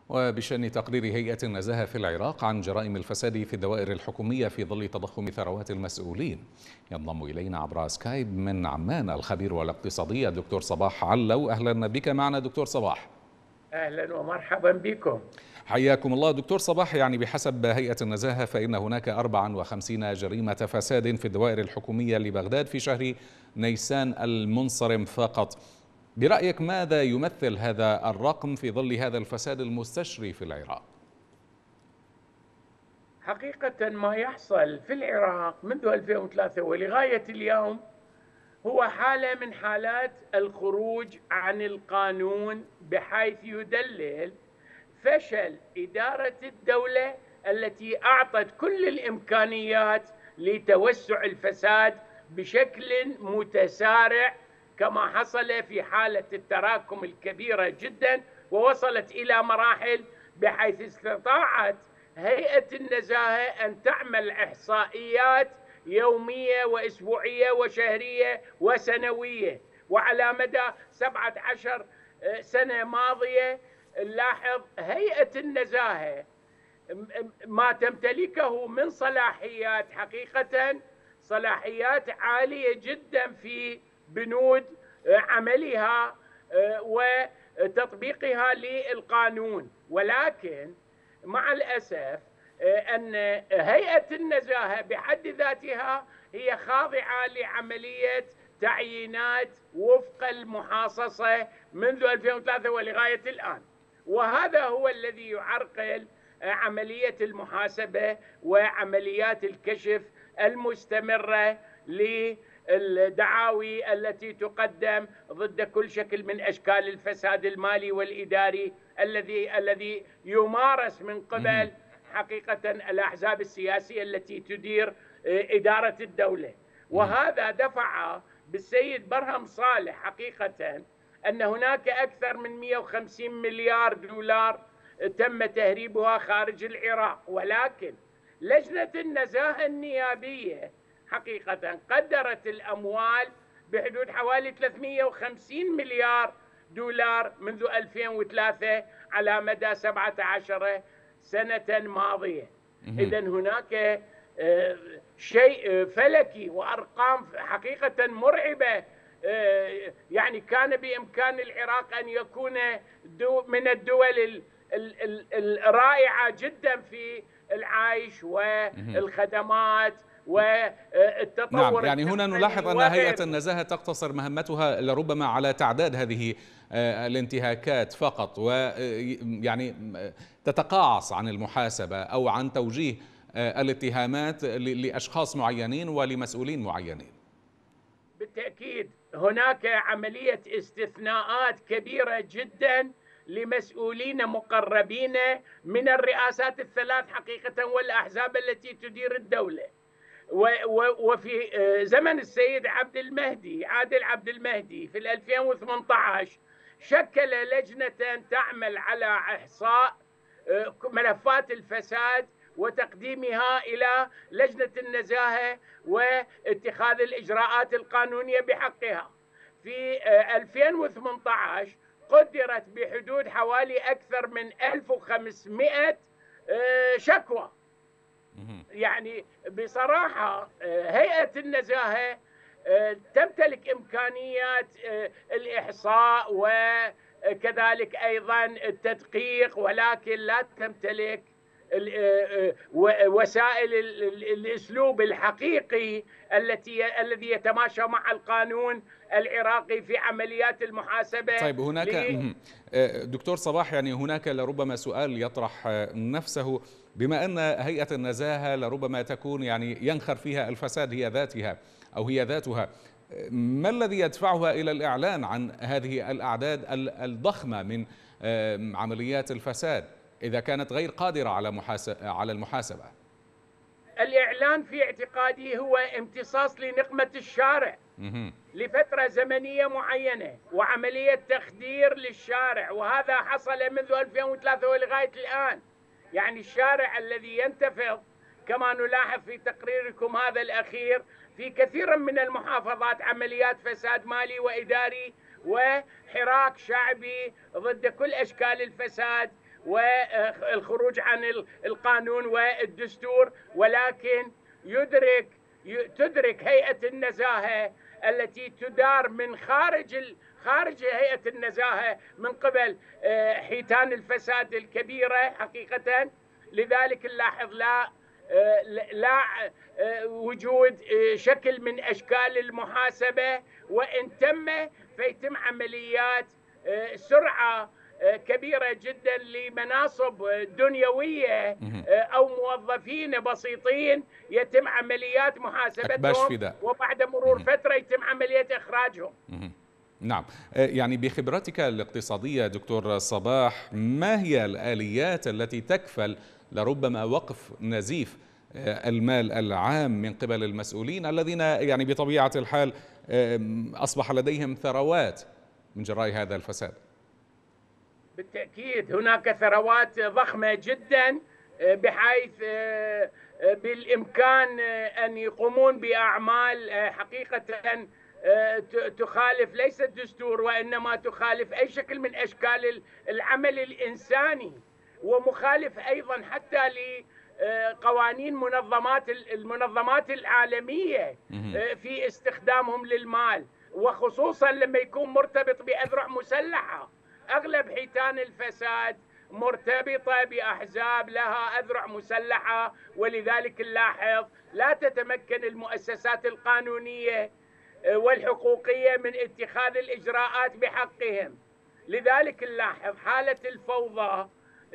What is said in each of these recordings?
وبشأن تقرير هيئة النزاهة في العراق عن جرائم الفساد في الدوائر الحكومية في ظل تضخم ثروات المسؤولين، ينضم إلينا عبر سكايب من عمان الخبير والاقتصادي الدكتور صباح علو. أهلا بك معنا دكتور صباح. أهلا ومرحبا بكم. حياكم الله دكتور صباح. يعني بحسب هيئة النزاهة فإن هناك 54 جريمة فساد في الدوائر الحكومية لبغداد في شهر نيسان المنصرم فقط. برأيك ماذا يمثل هذا الرقم في ظل هذا الفساد المستشري في العراق؟ حقيقة ما يحصل في العراق منذ 2003 ولغاية اليوم هو حالة من حالات الخروج عن القانون، بحيث يدلل فشل إدارة الدولة التي أعطت كل الإمكانيات لتوسع الفساد بشكل متسارع، كما حصل في حالة التراكم الكبيرة جدا ووصلت إلى مراحل بحيث استطاعت هيئة النزاهة أن تعمل إحصائيات يومية وأسبوعية وشهرية وسنوية. وعلى مدى 17 سنة ماضية نلاحظ هيئة النزاهة ما تمتلكه من صلاحيات، حقيقة صلاحيات عالية جدا في بنود عملها وتطبيقها للقانون، ولكن مع الأسف أن هيئة النزاهة بحد ذاتها هي خاضعة لعملية تعيينات وفق المحاصصة منذ 2003 ولغاية الآن، وهذا هو الذي يعرقل عملية المحاسبة وعمليات الكشف المستمرة للدعاوي التي تقدم ضد كل شكل من أشكال الفساد المالي والإداري الذي يمارس من قبل حقيقة الأحزاب السياسية التي تدير إدارة الدولة. وهذا دفع بالسيد برهم صالح حقيقة أن هناك أكثر من 150 مليار دولار تم تهريبها خارج العراق، ولكن لجنة النزاهة النيابية حقيقة قدرت الأموال بحدود حوالي 350 مليار دولار منذ 2003 على مدى 17 سنة ماضية. إذن هناك شيء فلكي وأرقام حقيقة مرعبة. يعني كان بإمكان العراق أن يكون من الدول الرائعة جدا في العيش والخدمات والتطور. نعم، يعني هنا نلاحظ أن هيئة النزاهة تقتصر مهمتها لربما على تعداد هذه الانتهاكات فقط، ويعني تتقاعس عن المحاسبة أو عن توجيه الاتهامات لأشخاص معينين ولمسؤولين معينين. بالتأكيد هناك عملية استثناءات كبيرة جدا لمسؤولين مقربين من الرئاسات الثلاث حقيقة والأحزاب التي تدير الدولة. وفي زمن السيد عادل عبد المهدي في 2018 شكل لجنة تعمل على إحصاء ملفات الفساد وتقديمها إلى لجنة النزاهة واتخاذ الإجراءات القانونية بحقها. في 2018 قدرت بحدود حوالي أكثر من 1500 شكوى. يعني بصراحة هيئة النزاهة تمتلك إمكانيات الإحصاء وكذلك أيضا التدقيق، ولكن لا تمتلك وسائل الأسلوب الحقيقي الذي يتماشى مع القانون العراقي في عمليات المحاسبة. طيب هناك دكتور صباح، يعني هناك لربما سؤال يطرح نفسه، بما أن هيئة النزاهة لربما تكون يعني ينخر فيها الفساد هي ذاتها أو هي ذاتها، ما الذي يدفعها إلى الإعلان عن هذه الأعداد الضخمة من عمليات الفساد إذا كانت غير قادرة على المحاسبة؟ الإعلان في اعتقادي هو امتصاص لنقمة الشارع لفترة زمنية معينة وعملية تخدير للشارع، وهذا حصل منذ 2003 ولغاية الآن. يعني الشارع الذي ينتفض كما نلاحظ في تقريركم هذا الأخير في كثير من المحافظات عمليات فساد مالي وإداري وحراك شعبي ضد كل أشكال الفساد والخروج عن القانون والدستور، ولكن تدرك هيئة النزاهة التي تدار من خارج هيئة النزاهة من قبل حيتان الفساد الكبيرة حقيقة. لذلك نلاحظ لا وجود شكل من أشكال المحاسبة، وإن تم فيتم عمليات سرعة كبيرة جدا لمناصب دنيوية أو موظفين بسيطين يتم عمليات محاسبتهم، وبعد مرور فترة يتم عملية إخراجهم. نعم، يعني بخبرتك الاقتصادية دكتور صباح، ما هي الآليات التي تكفل لربما وقف نزيف المال العام من قبل المسؤولين الذين يعني بطبيعة الحال أصبح لديهم ثروات من جراء هذا الفساد؟ بالتأكيد هناك ثروات ضخمة جدا، بحيث بالإمكان أن يقومون بأعمال حقيقة تخالف ليس الدستور، وإنما تخالف أي شكل من أشكال العمل الإنساني، ومخالف أيضا حتى لقوانين المنظمات العالمية في استخدامهم للمال، وخصوصا لما يكون مرتبط بأذرع مسلحة. أغلب حيتان الفساد مرتبطة بأحزاب لها أذرع مسلحة، ولذلك نلاحظ لا تتمكن المؤسسات القانونية والحقوقية من اتخاذ الإجراءات بحقهم. لذلك نلاحظ حالة الفوضى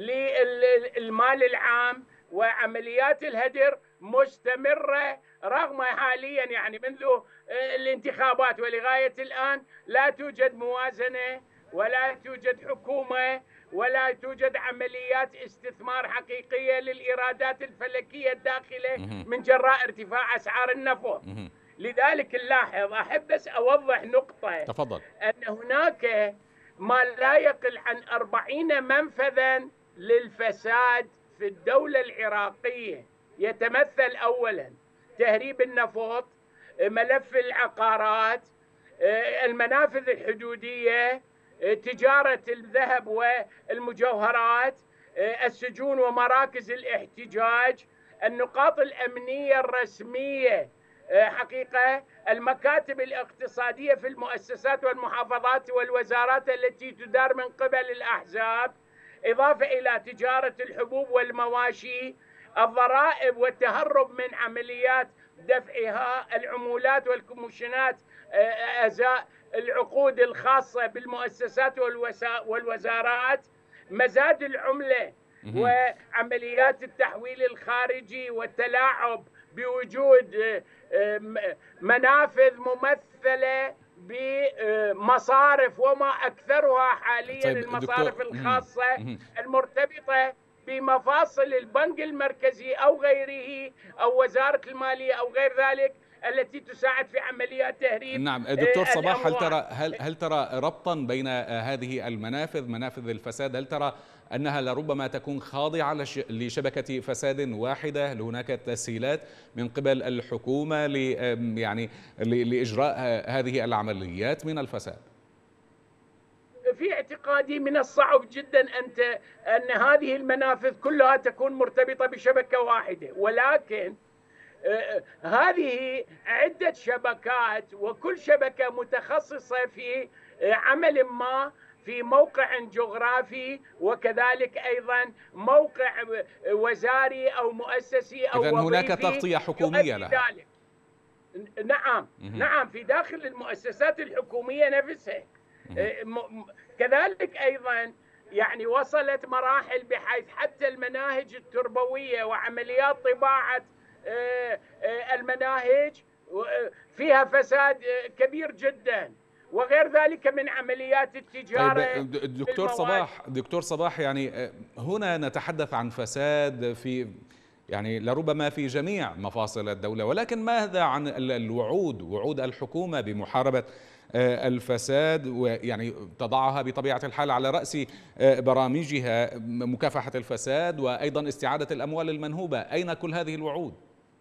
للمال العام وعمليات الهدر مستمرة، رغم حاليا يعني منذ الانتخابات ولغاية الآن لا توجد موازنة، ولا توجد حكومة، ولا توجد عمليات استثمار حقيقية للإيرادات الفلكية الداخلة من جراء ارتفاع أسعار النفط. لذلك نلاحظ، أحب بس أوضح نقطة. تفضل. أن هناك ما لا يقل عن 40 منفذا للفساد في الدولة العراقية، يتمثل أولا تهريب النفط، ملف العقارات، المنافذ الحدودية، تجارة الذهب والمجوهرات، السجون ومراكز الاحتجاج، النقاط الأمنية الرسمية، حقيقة المكاتب الاقتصادية في المؤسسات والمحافظات والوزارات التي تدار من قبل الأحزاب، إضافة إلى تجارة الحبوب والمواشي، الضرائب والتهرب من عمليات دفعها، العمولات والكوميشنات، أزاء العقود الخاصة بالمؤسسات والوزارات، مزاد العملة وعمليات التحويل الخارجي والتلاعب بوجود منافذ ممثلة بمصارف، وما أكثرها حاليا طيب المصارف الخاصة المرتبطة بمفاصل البنك المركزي أو غيره أو وزارة المالية أو غير ذلك التي تساعد في عمليات تهريب. نعم دكتور صباح، هل ترى ربطا بين هذه منافذ الفساد؟ هل ترى أنها لربما تكون خاضعة لشبكة فساد واحدة؟ هل هناك تسهيلات من قبل الحكومة لإجراء هذه العمليات من الفساد؟ في اعتقادي من الصعب جدا أن هذه المنافذ كلها تكون مرتبطة بشبكة واحدة، ولكن هذه عدة شبكات، وكل شبكة متخصصة في عمل ما في موقع جغرافي، وكذلك أيضا موقع وزاري أو مؤسسي أو وظيفي. إذن هناك تغطية حكومية لها. نعم في داخل المؤسسات الحكومية نفسها. كذلك أيضا يعني وصلت مراحل بحيث حتى المناهج التربوية وعمليات طباعة المناهج فيها فساد كبير جدا، وغير ذلك من عمليات التجارة. طيب دكتور صباح، يعني هنا نتحدث عن فساد لربما في جميع مفاصل الدولة، ولكن ماذا عن وعود الحكومة بمحاربة الفساد، ويعني تضعها بطبيعة الحال على رأس برامجها مكافحة الفساد وأيضا استعادة الأموال المنهوبة؟ أين كل هذه الوعود؟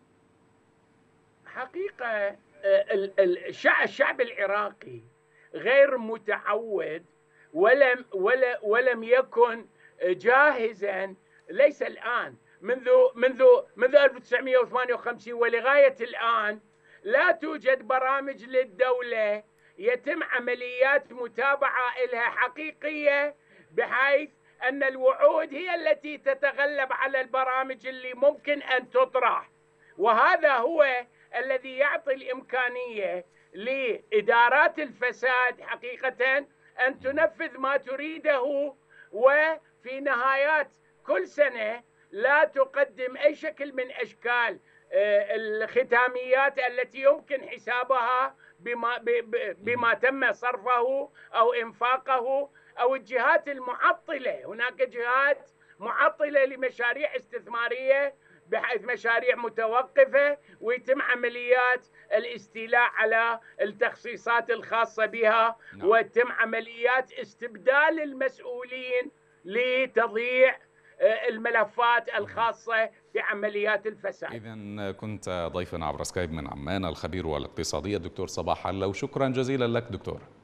حقيقة الشعب العراقي غير متعود ولم يكن جاهزا، ليس الآن، منذ 1958 ولغاية الآن لا توجد برامج للدولة يتم عمليات متابعة لها حقيقية، بحيث أن الوعود هي التي تتغلب على البرامج اللي ممكن أن تطرح. وهذا هو الذي يعطي الإمكانية لإدارات الفساد حقيقة أن تنفذ ما تريده، وفي نهايات كل سنة لا تقدم أي شكل من أشكال الختاميات التي يمكن حسابها بما تم صرفه أو إنفاقه، أو الجهات المعطلة. هناك جهات معطلة لمشاريع استثمارية بحيث مشاريع متوقفة ويتم عمليات الاستيلاء على التخصيصات الخاصة بها، ويتم عمليات استبدال المسؤولين لتضييع الملفات الخاصة بعمليات الفساد. إذن كنت ضيفا عبر سكايب من عمان الخبير الاقتصادي الدكتور صباح علو. شكرا جزيلا لك دكتور.